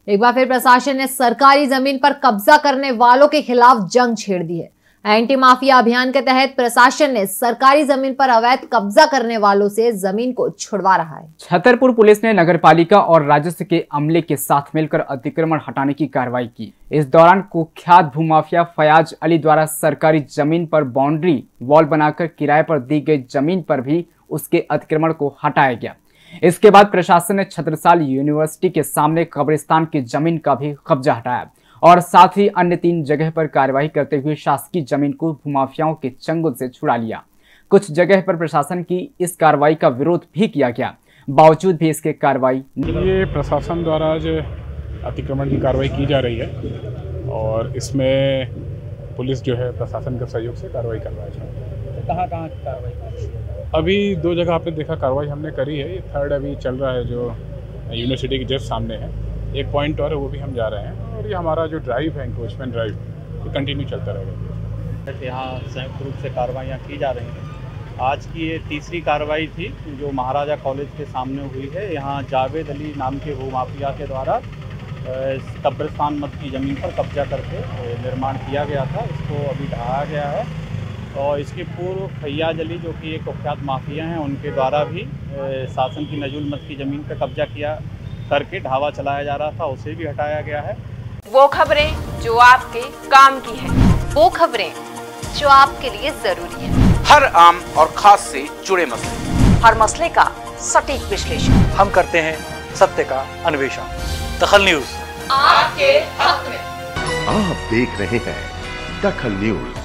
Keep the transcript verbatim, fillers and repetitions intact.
एक बार फिर प्रशासन ने सरकारी जमीन पर कब्जा करने वालों के खिलाफ जंग छेड़ दी है। एंटी माफिया अभियान के तहत प्रशासन ने सरकारी जमीन पर अवैध कब्जा करने वालों से जमीन को छुड़वा रहा है। छतरपुर पुलिस ने नगरपालिका और राजस्व के अमले के साथ मिलकर अतिक्रमण हटाने की कार्रवाई की। इस दौरान कुख्यात भूमाफिया फयाज अली द्वारा सरकारी जमीन पर बाउंड्री वॉल बनाकर किराए पर दी गई जमीन पर भी उसके अतिक्रमण को हटाया गया। इसके बाद प्रशासन ने छत्रसाल यूनिवर्सिटी के सामने कब्रिस्तान की जमीन का भी कब्जा हटाया और साथ ही अन्य तीन जगह पर कार्रवाई करते हुए शासकीय जमीन को भूमाफियाओं के चंगुल से छुड़ा लिया। कुछ जगह पर प्रशासन की इस कार्रवाई का विरोध भी किया गया, बावजूद भी इसके कार्रवाई ये प्रशासन द्वारा जो अतिक्रमण की कार्रवाई की जा रही है और इसमें पुलिस जो है प्रशासन के सहयोग से कार्रवाई कर रहा है। कहाँ कहाँ की कार्रवाई? अभी दो जगह आपने देखा कार्रवाई हमने करी है। ये थर्ड अभी चल रहा है जो यूनिवर्सिटी के जस्ट सामने है। एक पॉइंट और है, वो भी हम जा रहे हैं और ये हमारा जो ड्राइव है इंक्रोचमेंट ड्राइव ये कंटिन्यू चलता रहेगा। यहाँ संयुक्त रूप से कार्रवाइयाँ की जा रही हैं। आज की ये तीसरी कार्रवाई थी जो महाराजा कॉलेज के सामने हुई है। यहाँ जावेद अली नाम के भूमाफिया के द्वारा कब्रिस्तान मत की ज़मीन पर कब्जा करके निर्माण किया गया था, इसको अभी ढहाया गया है। और इसके पूर्व फैयाज अली जो कि एक कुख्यात माफिया हैं, उनके द्वारा भी शासन की नजुल मत की ज़मीन पर कब्जा किया करके ढावा चलाया जा रहा था, उसे भी हटाया गया है। वो खबरें जो आपके काम की है, वो खबरें जो आपके लिए जरूरी है, हर आम और खास से जुड़े मसले, हर मसले का सटीक विश्लेषण हम करते हैं, सत्य का अन्वेषण। दखल न्यूज आपके हक में। आप देख रहे हैं दखल न्यूज।